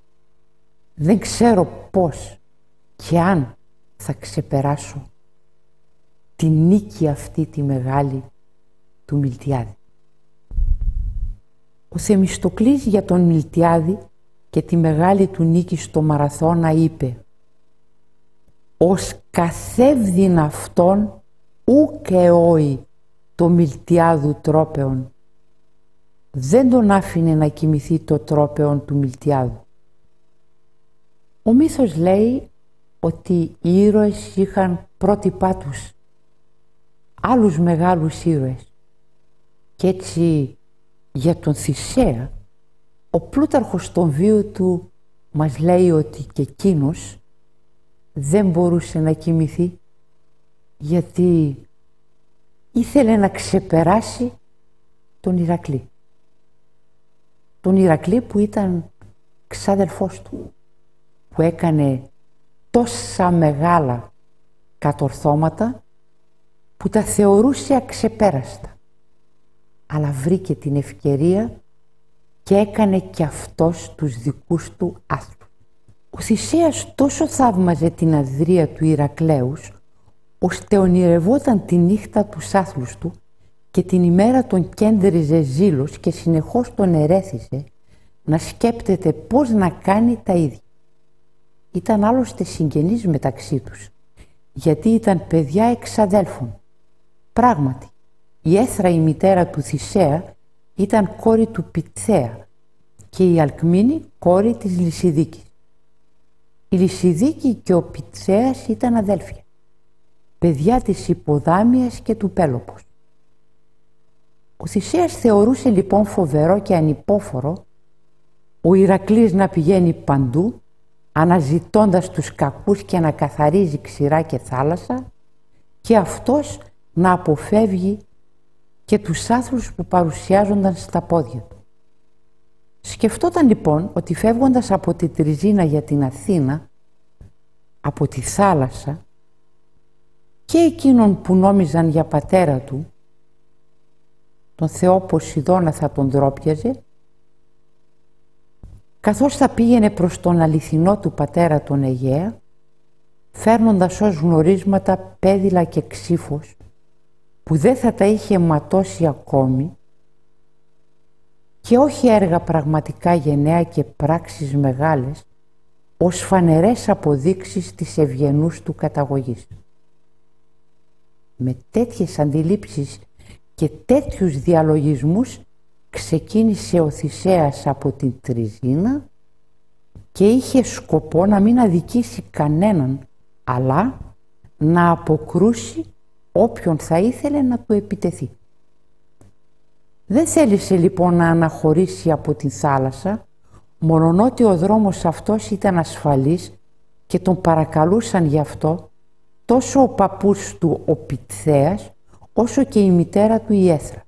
δεν ξέρω πώς και αν θα ξεπεράσω τη νίκη αυτή τη μεγάλη του Μιλτιάδη. Ο Θεμιστοκλής για τον Μιλτιάδη και τη μεγάλη του νίκη στο Μαραθώνα είπε «Ως καθεύδιν αυτόν ουκ εόη το Μιλτιάδου τρόπεον». Δεν τον άφηνε να κοιμηθεί το τρόπεον του Μιλτιάδου. Ο μύθος λέει ότι οι ήρωες είχαν πρότυπά τους άλλους μεγάλους ήρωες, και έτσι για τον Θησέα ο Πλούταρχος στον βίο του μας λέει ότι και εκείνος δεν μπορούσε να κοιμηθεί, γιατί ήθελε να ξεπεράσει τον Ηρακλή. Τον Ηρακλή που ήταν ξάδελφός του, που έκανε τόσα μεγάλα κατορθώματα που τα θεωρούσε αξεπέραστα. Αλλά βρήκε την ευκαιρία και έκανε και αυτός τους δικούς του άθλους. Ο Θησέας τόσο θαύμαζε την αδρία του Ηρακλέους, ώστε ονειρευόταν τη νύχτα τους άθλους του και την ημέρα τον κέντριζε ζήλος και συνεχώς τον ερέθησε να σκέπτεται πώς να κάνει τα ίδια. Ήταν άλλωστε συγγενείς μεταξύ τους, γιατί ήταν παιδιά εξαδέλφων. Πράγματι, η Έθρα, η μητέρα του Θησέα, ήταν κόρη του Πιτθέα και η Αλκμήνη κόρη της Λυσιδίκης. Η Λυσιδίκη και ο Πιτθέας ήταν αδέλφια, παιδιά της Υποδάμιας και του Πέλοπος. Ο Θησέας θεωρούσε λοιπόν φοβερό και ανυπόφορο ο Ηρακλής να πηγαίνει παντού, αναζητώντας τους κακούς και να καθαρίζει ξηρά και θάλασσα, και αυτός να αποφεύγει και τους άθλους που παρουσιάζονταν στα πόδια του. Σκεφτόταν λοιπόν ότι φεύγοντας από τη Τριζίνα για την Αθήνα, από τη θάλασσα, και εκείνον που νόμιζαν για πατέρα του, τον Θεό Ποσειδώνα, θα τον ντρόπιαζε, καθώς θα πήγαινε προς τον αληθινό του πατέρα τον Αιγαία, φέρνοντας ως γνωρίσματα πέδιλα και ξύφος, που δεν θα τα είχε ματώσει ακόμη, και όχι έργα πραγματικά γενναία και πράξεις μεγάλες, ως φανερές αποδείξεις της ευγενούς του καταγωγής. Με τέτοιες αντιλήψεις και τέτοιους διαλογισμούς ξεκίνησε ο Θησέας από την Τριζίνα και είχε σκοπό να μην αδικήσει κανέναν, αλλά να αποκρούσει όποιον θα ήθελε να του επιτεθεί. Δεν θέλησε λοιπόν να αναχωρήσει από την θάλασσα, μολονότι ο δρόμος αυτός ήταν ασφαλής και τον παρακαλούσαν γι' αυτό τόσο ο παππούς του ο Πιτθέας, όσο και η μητέρα του η Έθρα.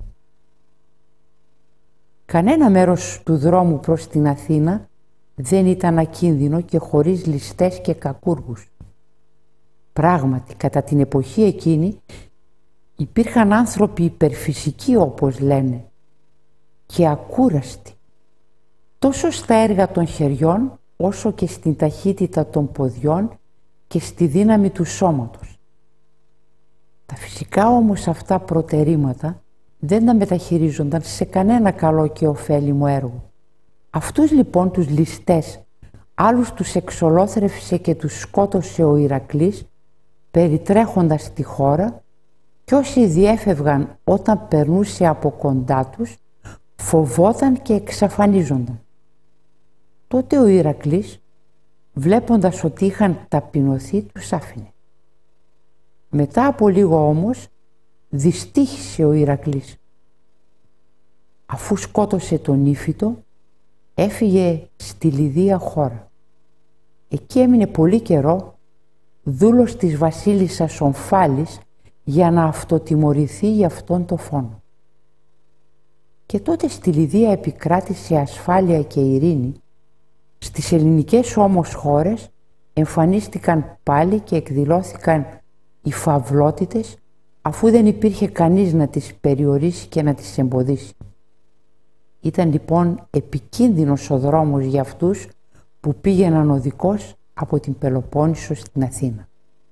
Κανένα μέρος του δρόμου προς την Αθήνα δεν ήταν ακίνδυνο και χωρίς ληστές και κακούργους. Πράγματι, κατά την εποχή εκείνη υπήρχαν άνθρωποι υπερφυσικοί, όπως λένε, και ακούραστοι, τόσο στα έργα των χεριών, όσο και στην ταχύτητα των ποδιών και στη δύναμη του σώματος. Τα φυσικά όμως αυτά προτερήματα δεν τα μεταχειρίζονταν σε κανένα καλό και ωφέλιμο έργο. Αυτούς λοιπόν τους ληστές, άλλους τους εξολόθρευσε και τους σκότωσε ο Ηρακλής, περιτρέχοντας τη χώρα, κι όσοι διέφευγαν όταν περνούσε από κοντά τους, φοβόταν και εξαφανίζονταν. Τότε ο Ηρακλής, βλέποντας ότι είχαν ταπεινωθεί, τους άφηνε. Μετά από λίγο όμως, δυστύχησε ο Ηρακλής. Αφού σκότωσε τον Ήφιτο, έφυγε στη Λιδία χώρα. Εκεί έμεινε πολύ καιρό, δούλος της βασίλισσας Ομφάλης, για να αυτοτιμωρηθεί για αυτόν το φόνο. Και τότε στη Λιδία επικράτησε ασφάλεια και ειρήνη. Στις ελληνικές όμως χώρες εμφανίστηκαν πάλι και εκδηλώθηκαν οι φαυλότητες, αφού δεν υπήρχε κανείς να τις περιορίσει και να τις εμποδίσει. Ήταν λοιπόν επικίνδυνος ο δρόμος για αυτούς που πήγαιναν οδικώς από την Πελοπόννησο στην Αθήνα.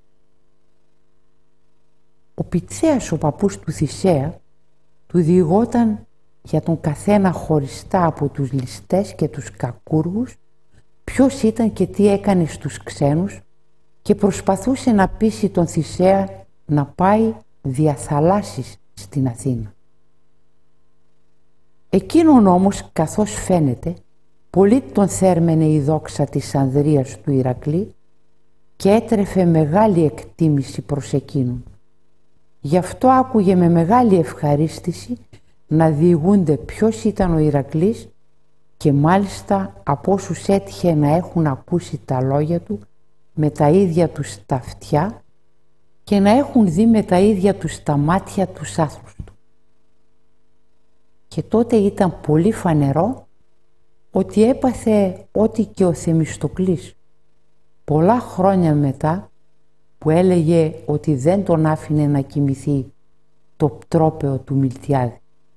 Ο Πιτθέας, ο παππούς του Θησέα, του διηγόταν για τον καθένα χωριστά από τους ληστές και τους κακούργους ποιος ήταν και τι έκανε στους ξένους και προσπαθούσε να πείσει τον Θησέα να πάει δια θαλάσσης στην Αθήνα. Εκείνον όμως, καθώς φαίνεται, πολύ τον θέρμενε η δόξα της ανδρείας του Ηρακλή και έτρεφε μεγάλη εκτίμηση προς εκείνον. Γι' αυτό άκουγε με μεγάλη ευχαρίστηση να διηγούνται ποιος ήταν ο Ηρακλής και μάλιστα από όσους έτυχε να έχουν ακούσει τα λόγια του με τα ίδια τους τα αυτιά και να έχουν δει με τα ίδια τους τα μάτια τους άθλους του. Και τότε ήταν πολύ φανερό ότι έπαθε ό,τι και ο Θεμιστοκλής πολλά χρόνια μετά, που έλεγε ότι δεν τον άφηνε να κοιμηθεί το πτρόπαιο του Μιλτιάδη.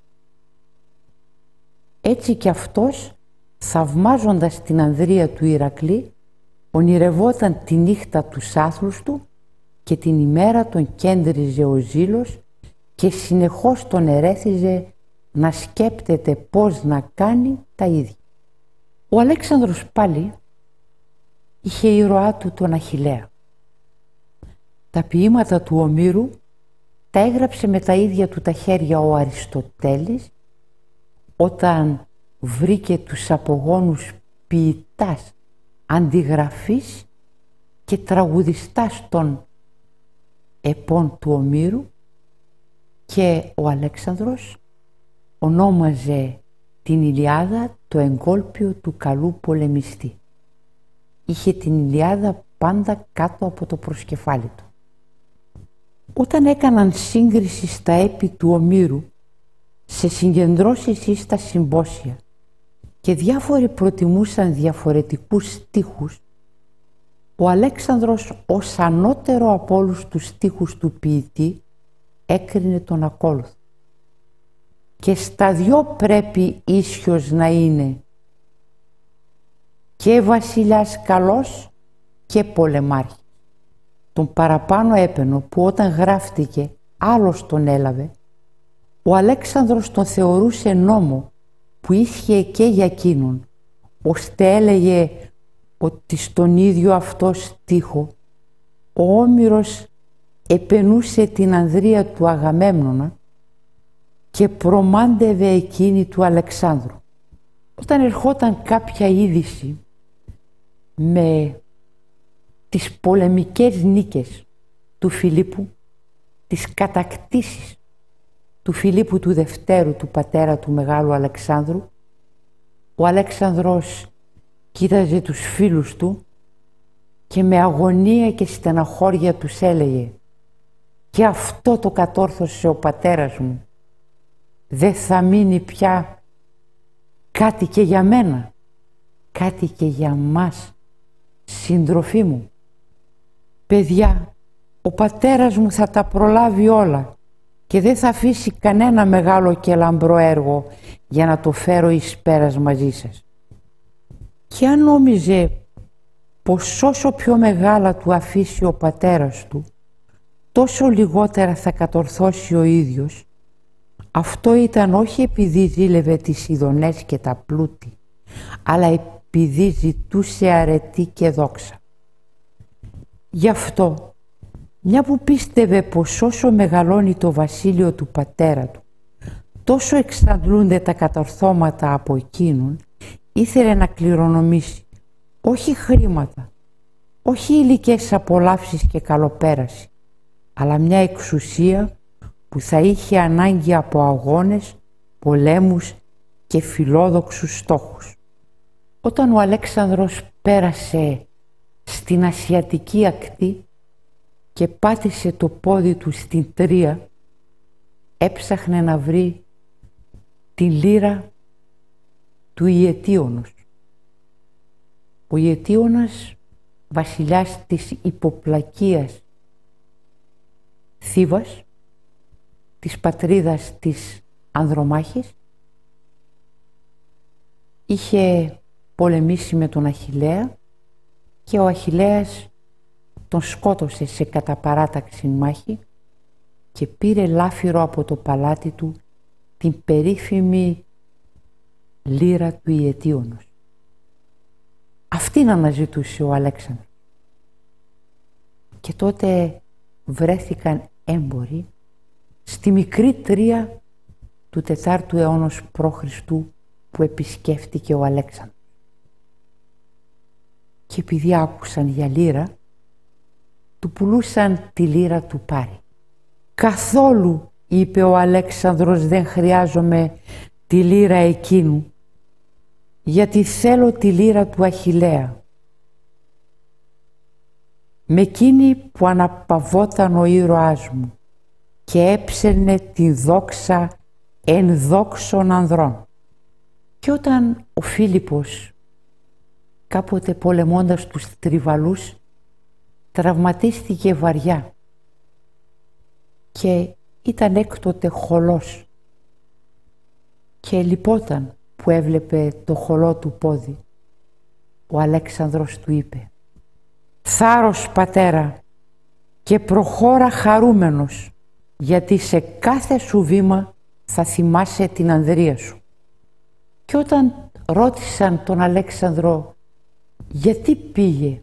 Έτσι κι αυτός, θαυμάζοντας την ανδρεία του Ηρακλή, ονειρευόταν τη νύχτα τους άθλους του και την ημέρα τον κέντριζε ο ζήλος και συνεχώς τον ερέθιζε να σκέπτεται πώς να κάνει τα ίδια. Ο Αλέξανδρος πάλι είχε ήρωά του τον Αχιλλέα. Τα ποίηματα του Ομήρου τα έγραψε με τα ίδια του τα χέρια ο Αριστοτέλης όταν βρήκε τους απογόνους ποιητάς, αντιγραφής και τραγουδιστάς των επών του Ομήρου, και ο Αλέξανδρος ονόμαζε την Ηλιάδα το εγκόλπιο του καλού πολεμιστή. Είχε την Ηλιάδα πάντα κάτω από το προσκεφάλι του. Όταν έκαναν σύγκριση στα έπι του Ομήρου σε συγκεντρώσεις ή στα συμπόσια και διάφοροι προτιμούσαν διαφορετικούς στίχους, ο Αλέξανδρος ως ανώτερο από όλους τους στίχους του ποιητή έκρινε τον ακόλουθο. Και στα δυο πρέπει ίσιος να είναι και βασιλιάς καλός και πολεμάρχης. Τον παραπάνω έπαινο που όταν γράφτηκε άλλος τον έλαβε, ο Αλέξανδρος τον θεωρούσε νόμο που ίσχυε και για εκείνον, ώστε έλεγε ότι στον ίδιο αυτό στίχο ο Όμηρος επενούσε την ανδρεία του Αγαμέμνονα και προμάντευε εκείνη του Αλεξάνδρου. Όταν ερχόταν κάποια είδηση με τις πολεμικές νίκες του Φιλίππου, τις κατακτήσεις του Φιλίππου του Δευτέρου, του πατέρα του Μεγάλου Αλεξάνδρου, ο Αλέξανδρος κοίταζε τους φίλους του και με αγωνία και στεναχώρια τους έλεγε «Και αυτό το κατόρθωσε ο πατέρας μου. Δεν θα μείνει πια κάτι και για μένα, κάτι και για μας, συντροφή μου. Παιδιά, ο πατέρας μου θα τα προλάβει όλα και δεν θα αφήσει κανένα μεγάλο και λαμπρό έργο για να το φέρω εις πέρας μαζί σας». Και αν νόμιζε πως όσο πιο μεγάλα του αφήσει ο πατέρας του, τόσο λιγότερα θα κατορθώσει ο ίδιος, αυτό ήταν όχι επειδή ζήλευε τις ειδονές και τα πλούτη, αλλά επειδή ζητούσε αρετή και δόξα. Γι' αυτό, μια που πίστευε πως όσο μεγαλώνει το βασίλειο του πατέρα του, τόσο εξαντλούνται τα κατορθώματα από εκείνον, ήθελε να κληρονομήσει όχι χρήματα, όχι υλικές απολαύσεις και καλοπέραση, αλλά μια εξουσία που θα είχε ανάγκη από αγώνες, πολέμους και φιλόδοξους στόχους. Όταν ο Αλέξανδρος πέρασε στην ασιατική ακτή και πάτησε το πόδι του στην Τρία, έψαχνε να βρει τη λύρα του Ιετίωνος. Ο Ιετίωνας, βασιλιάς της υποπλακίας Θήβας, της πατρίδας της Ανδρομάχης, είχε πολεμήσει με τον Αχιλλέα και ο Αχιλλέας τον σκότωσε σε καταπαράταξη μάχη και πήρε λάφυρο από το παλάτι του την περίφημη λύρα του Ιετίωνος. Αυτήν αναζητούσε ο Αλέξανδρος. Και τότε βρέθηκαν έμποροι στη μικρή Τρία του τετάρτου αιώνος π.Χ. που επισκέφτηκε ο Αλέξανδρος. Και επειδή άκουσαν για λύρα, του πουλούσαν τη λύρα του πάρη. «Καθόλου», είπε ο Αλέξανδρος, «δεν χρειάζομαι τη λύρα εκείνου, γιατί θέλω τη λύρα του Αχιλλέα, με εκείνη που αναπαυόταν ο ήρωάς μου και έψερνε τη δόξα εν δόξων ανδρών». Και όταν ο Φίλιππος, κάποτε πολεμώντας τους Τριβαλούς, τραυματίστηκε βαριά και ήταν έκτοτε χολός και λυπόταν που έβλεπε το χολό του πόδι, ο Αλέξανδρος του είπε «Θάρρος, πατέρα, και προχώρα χαρούμενος, γιατί σε κάθε σου βήμα θα θυμάσαι την ανδρεία σου». Και όταν ρώτησαν τον Αλέξανδρο γιατί πήγε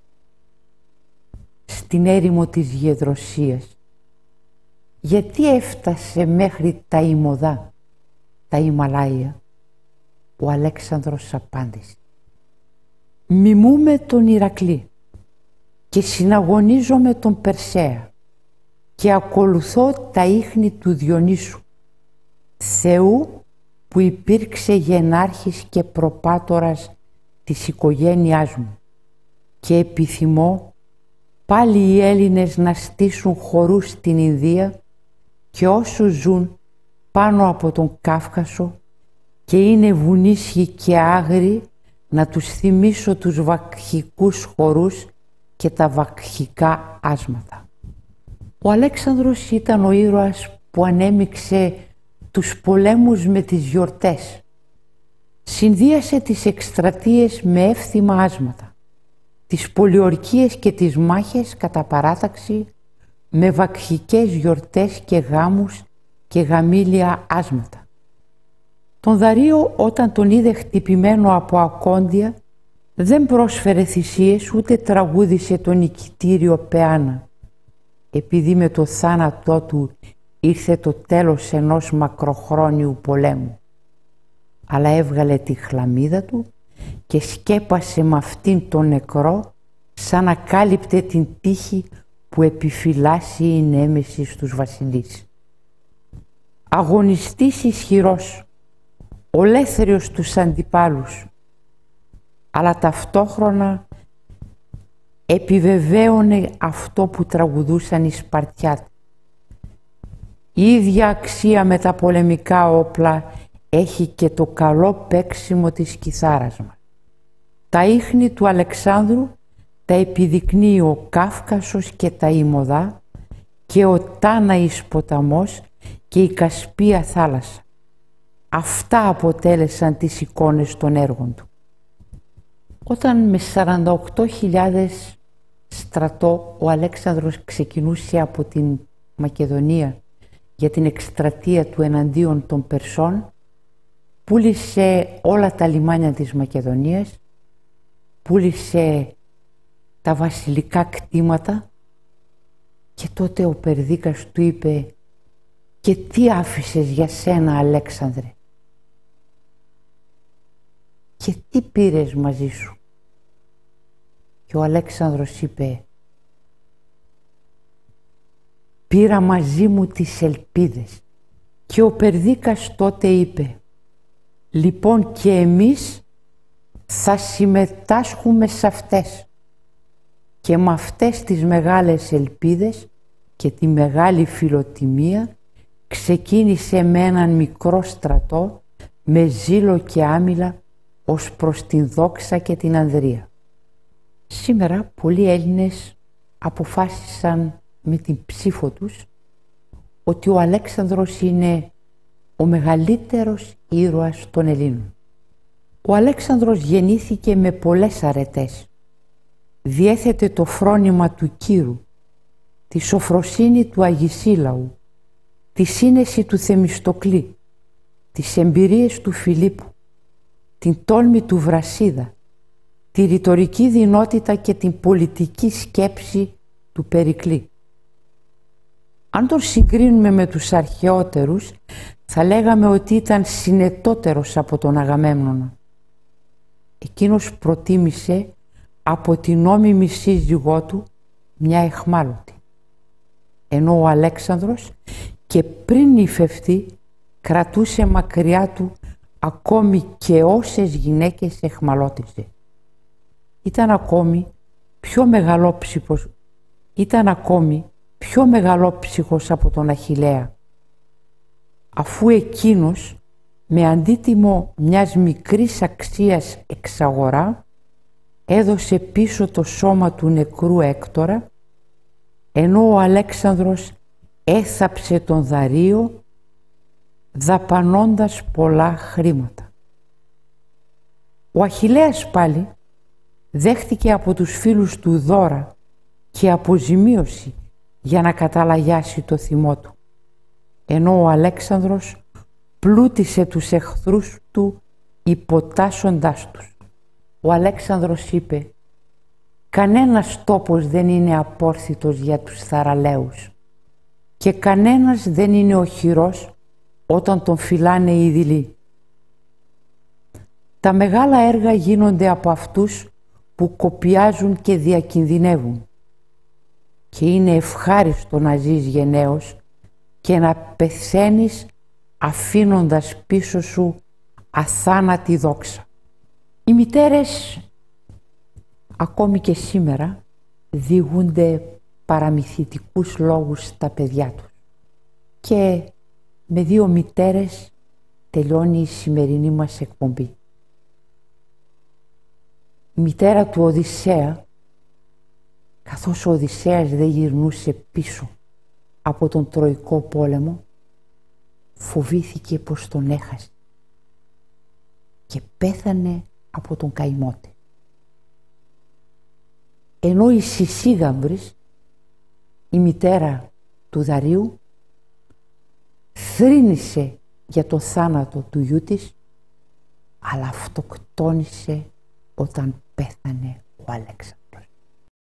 στην έρημο της Γεδροσίας, γιατί έφτασε μέχρι τα Ημωδά, τα Ιμαλάια, ο Αλέξανδρος απάντησε «Μιμούμε τον Ηρακλή και συναγωνίζομαι τον Περσέα και ακολουθώ τα ίχνη του Διονύσου, Θεού που υπήρξε γενάρχης και προπάτορας της οικογένειάς μου, και επιθυμώ πάλι οι Έλληνες να στήσουν χορούς στην Ινδία και όσους ζουν πάνω από τον Κάφκασο και είναι βουνίσχοι και άγριοι να τους θυμίσω τους βακχικούς χορούς και τα βακχικά άσματα. Ο Αλέξανδρος ήταν ο ήρωας που ανέμειξε τους πολέμους με τις γιορτές. Συνδύασε τις εκστρατείες με εύθυμα άσματα, τις πολιορκίες και τις μάχες κατά παράταξη με βακχικές γιορτές και γάμους και γαμήλια άσματα. Τον Δαρείο, όταν τον είδε χτυπημένο από ακόντια, δεν πρόσφερε θυσίες ούτε τραγούδισε το νικητήριο πεάνα, επειδή με το θάνατό του ήρθε το τέλος ενός μακροχρόνιου πολέμου, αλλά έβγαλε τη χλαμίδα του και σκέπασε με αυτήν τον νεκρό σαν να κάλυπτε την τύχη που επιφυλάσσει η νέμεση στους βασιλείς. Αγωνιστής ισχυρός, ολέθριος τους αντιπάλους, αλλά ταυτόχρονα επιβεβαίωνε αυτό που τραγουδούσαν οι Σπαρτιάτες. Η ίδια αξία με τα πολεμικά όπλα έχει και το καλό παίξιμο της κιθάρας μας. Τα ίχνη του Αλεξάνδρου τα επιδεικνύει ο Κάφκασος και τα Ημωδά και ο Τάναης ποταμός και η Κασπία θάλασσα. Αυτά αποτέλεσαν τις εικόνες των έργων του. Όταν με σαράντα οκτώ χιλιάδες στρατό ο Αλέξανδρος ξεκινούσε από την Μακεδονία για την εκστρατεία του εναντίον των Περσών, πούλησε όλα τα λιμάνια της Μακεδονίας, πούλησε τα βασιλικά κτήματα και τότε ο Περδίκας του είπε «Και τι άφησες για σένα, Αλέξανδρε, και τι πήρες μαζί σου?» Και ο Αλέξανδρος είπε «Πήρα μαζί μου τις ελπίδες». Και ο Περδίκας τότε είπε «Λοιπόν και εμείς θα συμμετάσχουμε σε αυτές». Και με αυτές τις μεγάλες ελπίδες και τη μεγάλη φιλοτιμία ξεκίνησε με έναν μικρό στρατό με ζήλο και άμυλα ως προς την δόξα και την ανδρεία. Σήμερα πολλοί Έλληνες αποφάσισαν με την ψήφο τους ότι ο Αλέξανδρος είναι ο μεγαλύτερος ήρωας των Ελλήνων. Ο Αλέξανδρος γεννήθηκε με πολλές αρετές. Διέθετε το φρόνημα του Κύρου, τη σοφροσύνη του Αγισίλαου, τη σύνεση του Θεμιστοκλή, τις εμπειρίες του Φιλίππου, την τόλμη του Βρασίδα, τη ρητορική δυνότητα και την πολιτική σκέψη του Περικλή. Αν τον συγκρίνουμε με τους αρχαιότερους, θα λέγαμε ότι ήταν συνετότερος από τον Αγαμέμνονα. Εκείνος προτίμησε από την νόμιμη σύζυγό του μια αιχμάλωτη, ενώ ο Αλέξανδρος και πριν υφευτεί κρατούσε μακριά του ακόμη και όσες γυναίκες αιχμαλώτιζε. Ήταν ακόμη πιο μεγαλόψυχος, ήταν ακόμη πιο μεγαλόψυχος από τον Αχιλλέα, αφού εκείνος με αντίτιμο μιας μικρής αξίας εξαγορά έδωσε πίσω το σώμα του νεκρού Έκτορα, ενώ ο Αλέξανδρος έθαψε τον Δαρείο δαπανώντας πολλά χρήματα. Ο Αχιλλέας πάλι δέχτηκε από τους φίλους του δώρα και αποζημίωση για να καταλαγιάσει το θυμό του, ενώ ο Αλέξανδρος πλούτησε τους εχθρούς του υποτάσσοντάς τους. Ο Αλέξανδρος είπε «Κανένας τόπος δεν είναι απόρθητος για τους θαραλέους και κανένας δεν είναι οχυρός όταν τον φυλάνε οι δειλοί. Τα μεγάλα έργα γίνονται από αυτούς που κοπιάζουν και διακινδυνεύουν και είναι ευχάριστο να ζεις γενναίος και να πεθαίνεις αφήνοντας πίσω σου αθάνατη δόξα». Οι μητέρες ακόμη και σήμερα διηγούνται παραμυθιτικούς λόγους στα παιδιά τους και Με δύο μητέρες τελειώνει η σημερινή μας εκπομπή. Η μητέρα του Οδυσσέα, καθώς ο Οδυσσέας δεν γυρνούσε πίσω από τον Τροϊκό πόλεμο, φοβήθηκε πως τον έχασε και πέθανε από τον καημό της. Ενώ η Συσίγαμβρης, η μητέρα του Δαρίου, θρήνησε για το θάνατο του γιού της, αλλά αυτοκτόνησε όταν πέθανε ο Αλέξανδρος.